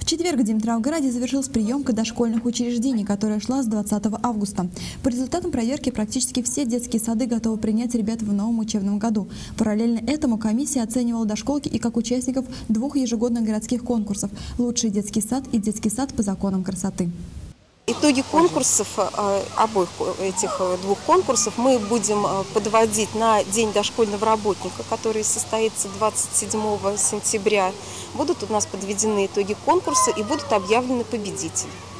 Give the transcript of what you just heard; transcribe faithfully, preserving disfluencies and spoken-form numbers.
четверг в Димитровграде завершилась приемка дошкольных учреждений, которая шла с двадцатого августа. По результатам проверки практически все детские сады готовы принять ребят в новом учебном году. Параллельно этому комиссия оценивала дошколки и как участников двух ежегодных городских конкурсов «Лучший детский сад» и «Детский сад по законам красоты». Итоги конкурсов, обоих этих двух конкурсов, мы будем подводить на День дошкольного работника, который состоится двадцать седьмого сентября. Будут у нас подведены итоги конкурса и будут объявлены победители.